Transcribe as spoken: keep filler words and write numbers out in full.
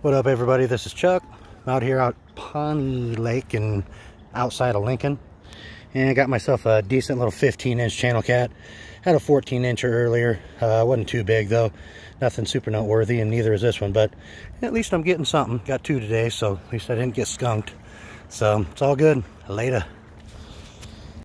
What up, everybody? This is Chuck. I'm out here out Pawnee Lake and outside of Lincoln, and I got myself a decent little fifteen inch channel cat. Had a fourteen incher earlier. Uh, wasn't too big though, nothing super noteworthy, and neither is this one. But at least I'm getting something. Got two today, so at least I didn't get skunked. So it's all good. Later.